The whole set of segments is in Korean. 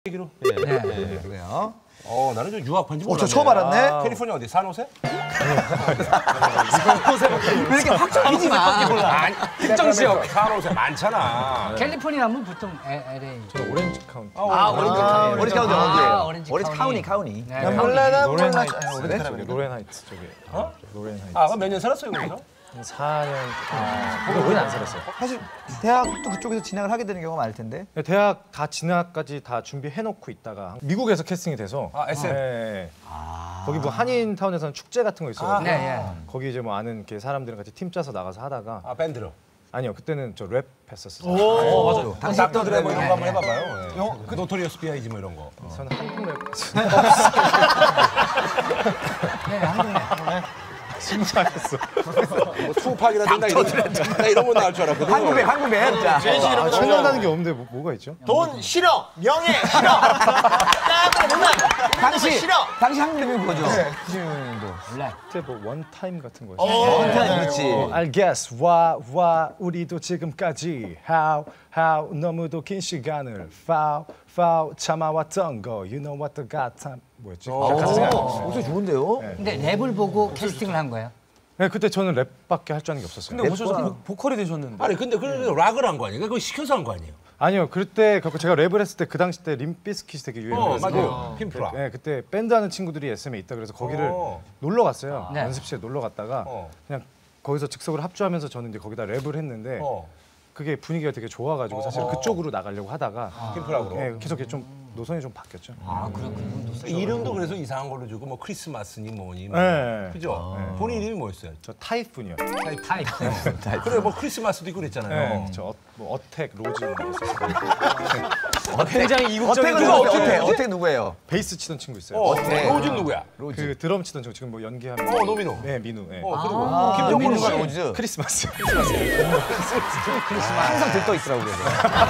얘기로. 그래요. 나는 좀 유학 반지 몰랐네. 저 처음 알았네. 캘리포니아 어디? 산호세? 왜 이렇게 확 잡히지 마. 특정 지역. 산호세 많잖아. 캘리포니아 하면 보통 LA. 저는 오렌지 카운티. 오렌지 카운티 어디예요? 오렌지 오렌지 카운티. 네. 난 몰라, 난 로렌 몰라. 하이츠 쪽에. 로렌 하이츠 쪽에. 로렌 하이츠. 그럼 몇 년 살았어요, 거기서? 한 4년. 근데 오래 안 살았어요. 사실 대학도 그쪽에서 진학을 하게 되는 경우가 많을 텐데. 대학 다 진학까지 다 준비해놓고 있다가 미국에서 캐스팅이 돼서. SM. 네. 거기 뭐 한인타운에서는 축제 같은 거 있어요. 네, 거기 이제 뭐 아는 이렇게 사람들이랑 같이 팀 짜서 나가서 하다가. 밴드로. 아니요, 그때는 저 랩 했었어요. 맞아요. 닥터드레 뭐 이런 거 한번 해봐봐요. 그 노토리어스 B.I.G. 뭐 이런 거. 저는 한국 랩. 네, 한국에. 심사했어. 뭐 투팍이라든가 나 이런 거 나올 줄 알았거든. 한국에. 자. 생각나는 게 없는데 뭐가 있죠? 돈 싫어, 명예 싫어, 나한테 누나 당시 한국 랩이 뭐죠? 그때 뭐 원타임 같은 거 있어요. 그렇지. I guess 와 우리도 지금까지 how 너무도 긴 시간을 foul 참아왔던 거 you know what the god time 뭐였지? 목소리 좋은데요? 근데 랩을 보고 캐스팅을 한 거예요? 네, 그때 저는 랩밖에 할 줄 아는 게 없었어요. 근데 어쩌서 보컬이 되셨는데. 아니 근데 그 락을 한 거 아니에요? 그거 시켜서 한 거 아니에요? 아니요, 그때 제가 랩을 했을 때 그 당시 때 림비스킷이 되게 유행했어요. 맞아요. 핀프라. 네, 그때 밴드 하는 친구들이 SM에 있다 그래서 거기를 놀러 갔어요. 네. 연습실에 놀러 갔다가 그냥 거기서 즉석으로 합주하면서 저는 이제 거기다 랩을 했는데 그게 분위기가 되게 좋아가지고 사실 그쪽으로 나가려고 하다가 핀프락으로. 네, 계속 이렇게 좀 노선이 좀 바뀌었죠. 그렇군요. 이름도 그래서 이상한 걸로 주고 뭐 크리스마스니 뭐니. 네. 그죠? 본인 이름이 뭐였어요? 저 타이푼이요. 타입. 그래 뭐 크리스마스도 있고 그랬잖아요. 네, 저 뭐 어택 로즈 이런 거 있었어요. 굉장히 이국적인. 어택 누구예요? 베이스 치던 친구 있어요. 어택. 로즈는 누구야? 그 드럼 치던 친구 지금 뭐 연기하면 노민호. 네, 민우. 네. 그리고 김정민 씨가 로즈. 크리스마스. 항상 들떠 있더라고 그래서.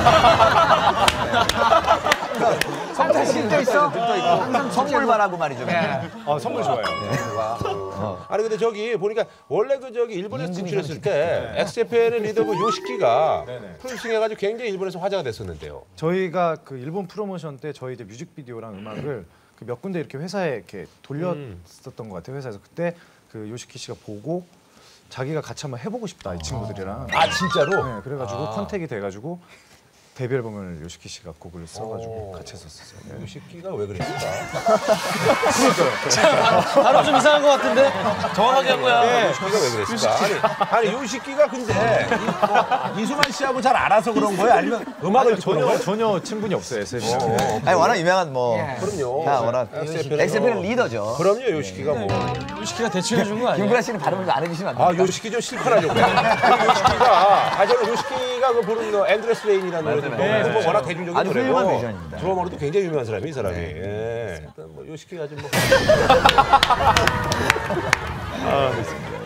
항상 실도 있어? 들떠 있고 항상 선물 바라고 말이죠. 선물 좋아요. 아니 근데 저기 보니까 원래 그 저기 일본에서 진출했을 때 엑스제팬의 리더 그 요시키가 프로듀싱 해가지고 굉장히 일본에서 화제가 됐었는데요. 저희가 그 일본 프로모션 때 저희 이제 뮤직비디오랑 음악을 그 몇 군데 이렇게 회사에 이렇게 돌렸었던 것 같아요. 회사에서 그때 그 요시키 씨가 보고 자기가 같이 한번 해보고 싶다 이 친구들이랑. 아 진짜로? 네, 그래가지고 컨택이 돼가지고 데뷔 앨범을 요시키 씨가 곡을 써가지고 같이 했었어요. 네. 요시키가 왜 그랬을까? 바로 좀 이상한 것 같은데. 정확하게 한 거야. 요시키가 왜 그랬을까? 아니 요시키가 근데 이수만 씨하고 잘 알아서 그런 거예요? 아니면 음악을 듣고 그런 거예요? 전혀 친분이 없어요 SF 씨랑. 아니 워낙 유명한 뭐. 그럼요. 다 워낙 엑스제팬의 리더죠. 그럼요 요시키가 뭐. 유시키가 대충 해준 거 아니야? 김구라 씨는 발음을 안 해주시면 안 돼요. 요시키 좀 실컷하려고. 요시키가 저는 요시키가 그 부른 엔드레스 레인이라는 노래도 뭐 워낙 대중적인 아주 노래고 훌륭한 뮤지션입니다. 드러머로도 굉장히 유명한 사람이 이 사람이. 예. 일단 뭐 요시키가 좀 뭐. 아, 됐습니다.